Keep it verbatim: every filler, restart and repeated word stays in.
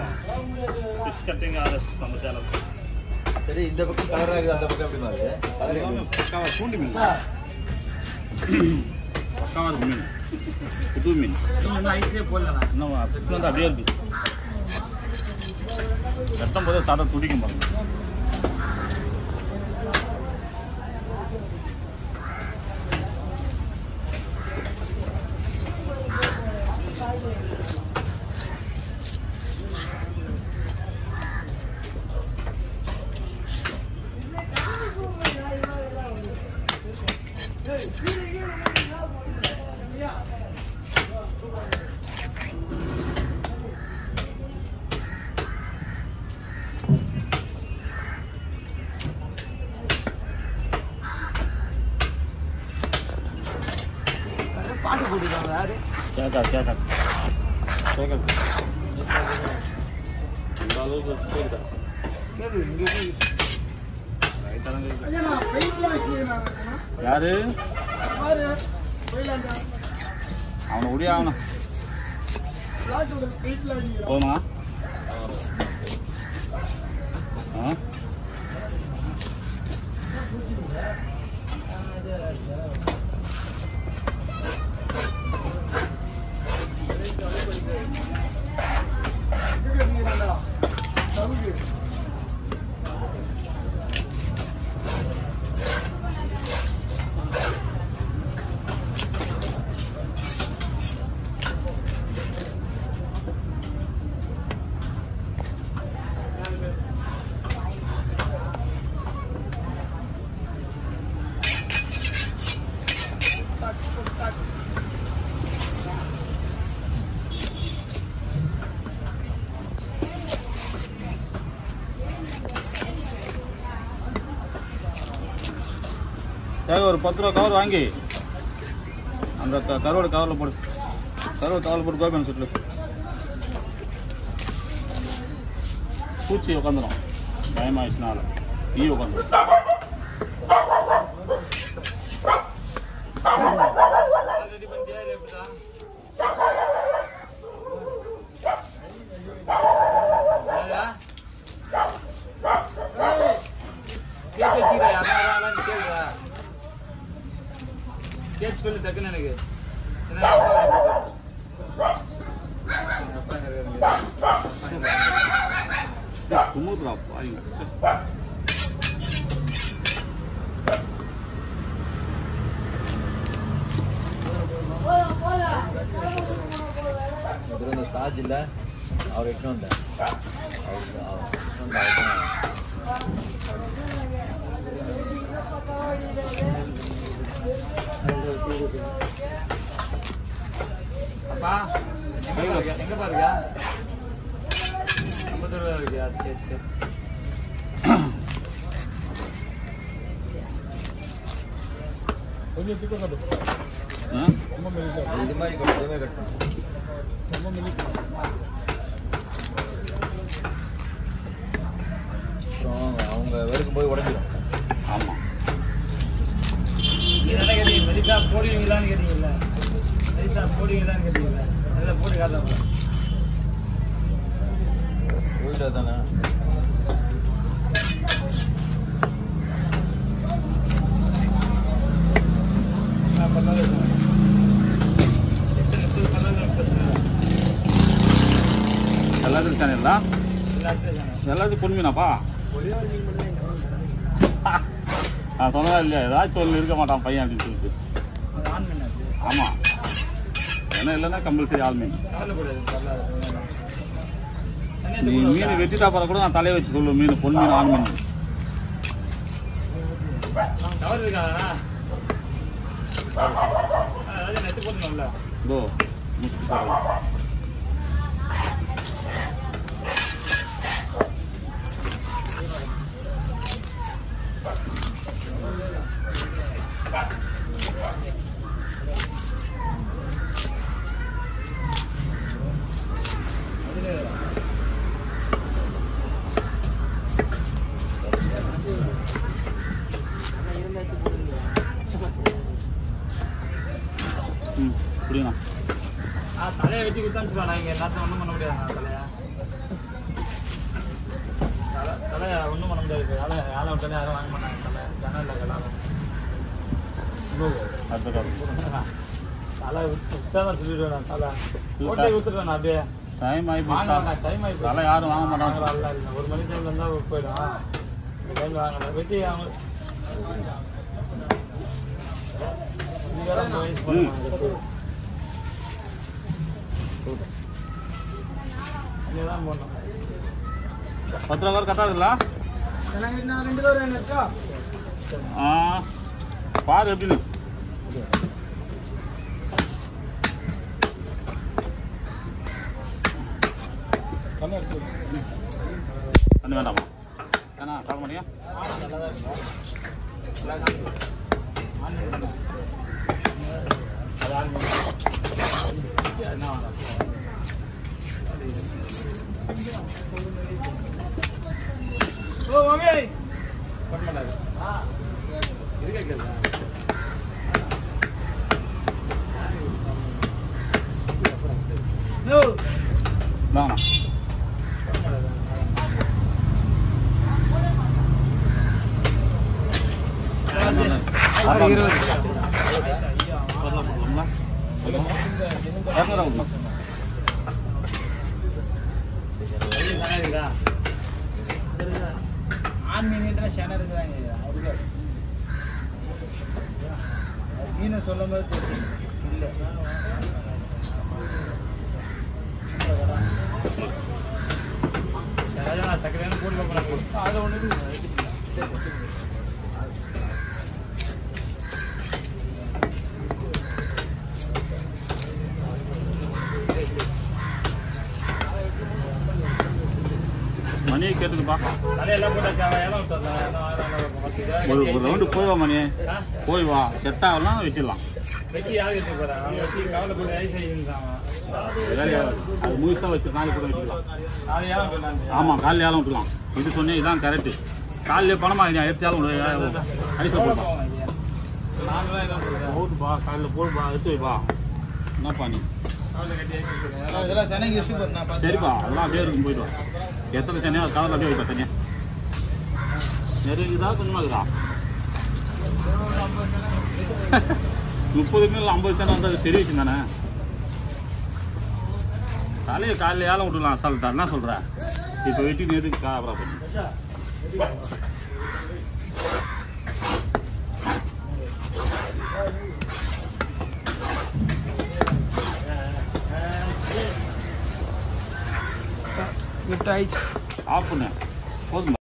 Fish cutting RS நம்ம channel. சரி, இந்த பக்கம் கலராக இருக்குது, அந்த பக்கம் எப்படி மாதிரி பக்காவா பூண்டி மீன், பக்காவா இருக்கு மீன், புது மீன். ஐஸ்லேயே போடலாம். இன்னும் ஃபிஷ் வந்து அப்படியே இருக்கு. கட்டும் போதே சாதா துடிக்கும் பாருங்க. பாட்டு போட்டுருக்காங்க யாரு கேட்கா கேட்கா கேட்காது இந்த அளவுக்கு கேட்குதா? கேட்குது இங்கே யாரு அவனை முடிய ஆகணும் போதுமா? ஆ ஒரு பத்து ரூபா கவர் வாங்கி அந்த கருவோட கவரில் போடு. கருவோட கவரில் போட்டு கோபி சுட்டு பூச்சி உட்காந்துடும். பயமாயிடுச்சுனால ஈ உட்காந்துடும். கேட்ச் சொல்லு டக்குன்னு எனக்கு குமுறா பாருங்க. தாஜ் இல்ல அவர் எட்டு வந்த அப்பா எங்க பாருங்க ஐம்பது ரூபா இருக்கியா? சரி சரி கொஞ்சம் திக்க கட்டு இது மாதிரி கட்டு இதுவே கட்டணும். அப்புறம் அவங்க வெறுக்கும் போய் உடஞ்சிடும். ஆமாம், என்ன கேட்டீங்க? மெரிசா போடுவீங்களான்னு கேட்டீங்கல்ல? மெரிசா போடுவீங்களான்னு கேட்டீங்கல்ல? அதில் போட்டு காட்டாம போயிட்டா தானே எல்லாத்துக்கும் சேனல்ல எல்லாத்துக்கும் பொன்மீனாப்பா. நான் சொன்னதா இல்லையா, ஏதாச்சும் ஒன்று இருக்க மாட்டான் பையன் அப்படின்னு சொல்லிட்டு. ஆமாம், ஏன்னா இல்லைன்னா கம்பல்சரி ஆள் மீன். நீ மீன் வெட்டிட்டா பாரு கூட நான் தலையை வச்சு சொல்லுவேன். மீன் பொன் மீன் ஆண் மீன். இதோ முடிச்சுட்டு போகிறேன். தலையை வெட்டி கொடுத்தான்னு சொல்லுவாங்க. இங்கே எல்லாத்தையும் ஒன்றும் பண்ண முடியாது தலையா. ஒன்றும் பண்ண முடியாது. வேலை வேலை விட்டாலே யாரும் வாங்க மாட்டாங்க. ஜனல் எல்லாரும் தலை விட்டாதான் சொல்லிடுவேன். தலை ஓட்டை வித்துடுவேன் அப்படியே. டைம் ஆகி வாங்க டைம் ஆகி தலை யாரும் வாங்க மாட்டாங்க. இல்லை இல்லை ஒரு மணி டைம்ல இருந்தால் போயிடும். இந்த டைம்ல வாங்கல வெட்டி அவங்க வயசு பண்ணுவாங்க. தான் போடணும். பத்து ரூபா கரெக்டாக இருக்குல்ல? ரெண்டு ரூபா இருக்கா? ஆ பாரு எப்படின்னு. தண்ணி வேண்டாமா? ஏன்னா சாப்பிட மாட்டியா? நல்லா தான் இருக்கும். என்ன ஓ மம்மி பண்ண மாட்டாரு. இருக்க கேள்வி நோ வாங்கண்ணா. மீன் சொல்லும் போது இல்லை சக்கரையான போட்டு பார்ப்பேன். அதில் ஒன்று மணியை கேட்டுக்குப்பா. தலையெல்லாம் போட்டாச்சா? ஏலம் ஒரு ஒரு ரவுண்டு போய் வா மணி. போய் வா. செட் ஆகலாம் வச்சிடலாம். வெட்டி யாருக்கு போகிறேன் அவன் வெட்டி கவலை போட்டு ஐஸ் ஆகிருந்தான். அது முழுசாக வச்சு நாலு கூட வச்சுக்கலாம். அது ஏலம் போயிடலாம். ஆமாம் காலையில் ஏலம் விட்டுலாம். இது சொன்னேன் இதான் கரெக்டு. காலையிலே பணமா எடுத்து ஏலம் ஐஸ் போடுப்பா. நாங்களாம் என்ன சொல்கிறேன் போட்டுப்பா. காலையில் போடுப்பா. எடுத்து வைப்பா. என்னப்பா நீ? இதெல்லாம் சென்னைக்கு யூஸ் பண்ணா சரிப்பா. அதெல்லாம் அப்படியே இருக்கும். போயிட்டு வா. எத்தனை சென்னையோ கவரில் அப்படியே வைப்பா. தனியாக நிறைய இருக்குதா கொஞ்சமாக இருக்குதா? முப்பது மீன் ஐம்பது சென்னை வந்து அது பெரிய விஷயம் தானே. தலையை காலையில் ஏலம் விட்டுலாம் அசால்ட்டா. என்ன சொல்கிற? இப்போ வெட்டி நேருக்கு அப்புறம் பண்ணி லிஃப்ட் ஆயிடுச்சு. ஆஃப் பண்ணு. போதுமா?